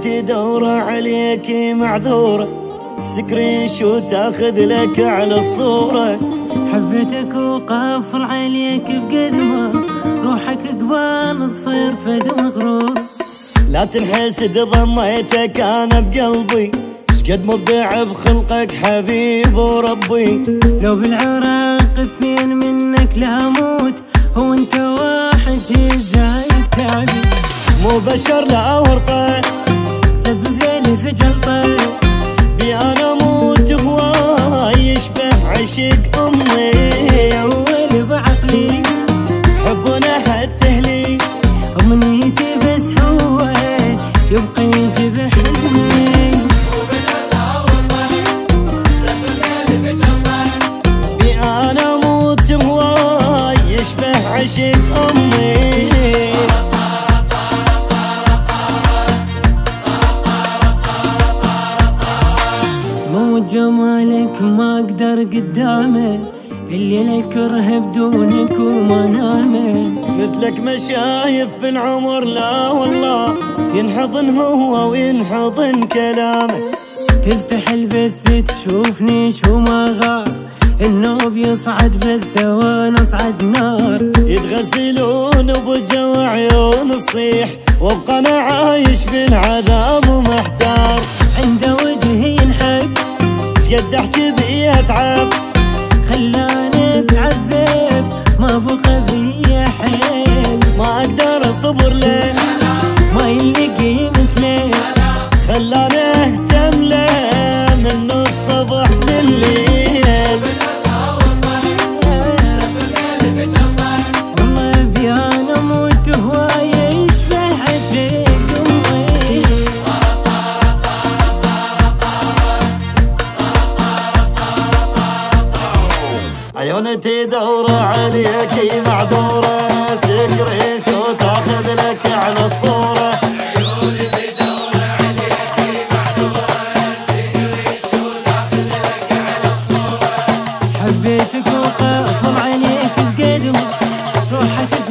تدور عليك معذورة، سكرين شو تاخذ لك على الصورة. حبيتك وقافل عليك بقدمه، روحك قبال تصير فد مغرور. لا تنحسد ضميتك انا بقلبي، شقد مبدع بخلقك حبيب وربي. لو بالعراق اثنين منك لا موت، هو انت واحد ازاي تعبي. مو بشر لا ورطه، سبب لي في جلطه، بي انا موت هواي يشبه عشق امي. اول بعقلي حبنا حتى لي، امنيتي بس هو يبقى يجيب حلمي. بي انا موت هواي يشبه عشق امي. جمالك ما اقدر قدامه، الليل كره بدونك وما نامه. مثلك ما شايف بالعمر لا والله، ينحضن هو وينحضن كلامه. تفتح البث تشوفني شو ما غار، النوب يصعد بالثوان اصعد نار. يتغسلون بوجه عيون الصيح، وابقى انا عايش بالعذاب ومحتار. عنده وجهي ينحب، قد احكي بيه اتعب، خلاني اتعذب ما بقى بي حيل. ما اقدر اصبر له، ما يلقي مثله، خلاني اهتم له من الصبح لليل. والله بي انا موت هوايه يشبه عشق امي. عيوني تدور عليك معذورة، سكري شو تاخذ لك على الصورة. عيوني تدور عليك معذورة، سكري شو تاخذ لك على الصورة. حبيتك وقافل عليك بقدمه، روحك